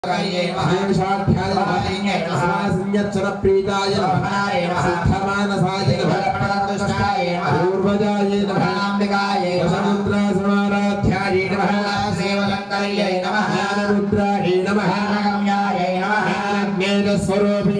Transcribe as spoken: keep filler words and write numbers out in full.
प्रीताय सिद्धमानसाय पूर्वजाय नमः समुद्रासमाराध्याय नमः सेवलंकर्यै नमः ज्ञानमुद्रायै नमः गम्यायै नमः ज्ञानस्वरूप